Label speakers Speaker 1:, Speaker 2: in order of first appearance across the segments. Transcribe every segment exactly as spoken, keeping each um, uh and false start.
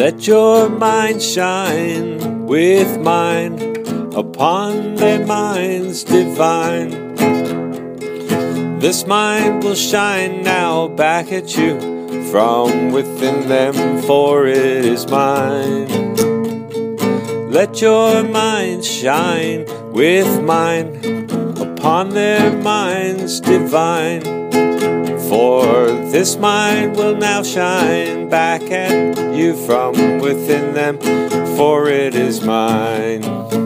Speaker 1: Let your mind shine with mine upon their minds divine. This mind will shine now back at you from within them, for it is mine. Let your mind shine with mine upon their minds divine. For this mind will now shine back at you from within them, for it is mine.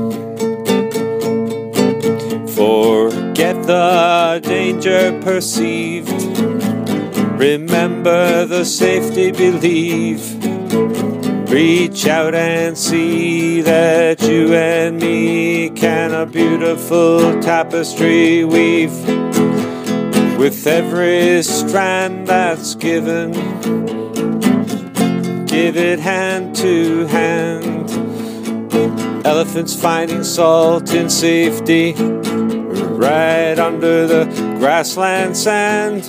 Speaker 1: Forget the danger perceived, remember the safety believe. Reach out and see that you and me can a beautiful tapestry weave. With every strand that's given, give it hand to hand. Elephants finding salt in safety, right under the grassland sand.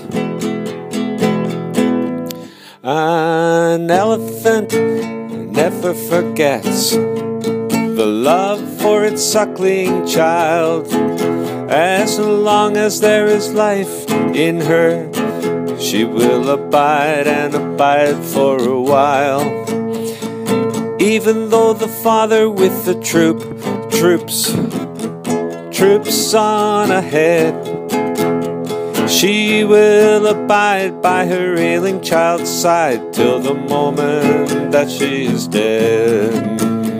Speaker 1: An elephant never forgets the love for its suckling child. As long as there is life in her, she will abide and abide for a while. Even though the father with the troop troops, troops on ahead, she will abide by her ailing child's side till the moment that she is dead.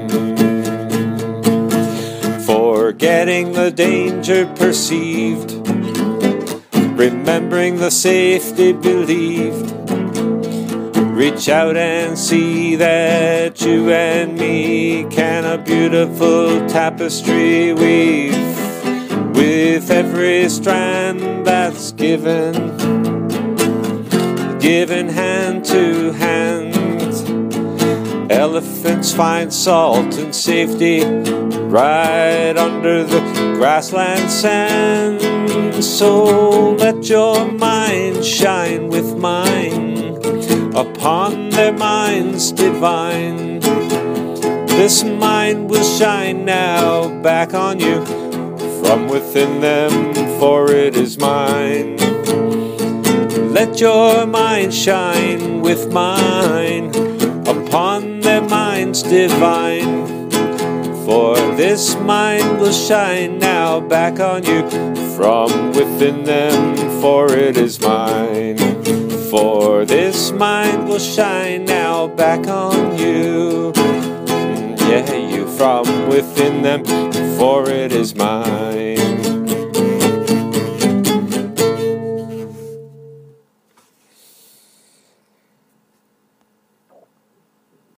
Speaker 1: Forgetting the danger perceived, remembering the safety believed. Reach out and see that you and me can a beautiful tapestry weave. With every strand that's given, given hand to hand. Elephants find salt and safety right under the grassland sand. So let your mind shine with mine upon their minds divine. This mind will shine now back on you from within them, for it is mine. Let your mind shine with mine upon their minds divine. For this mind will shine now back on you from within them, for it is mine. For this mind will shine now back on you, yeah, you from within them, for it is mine.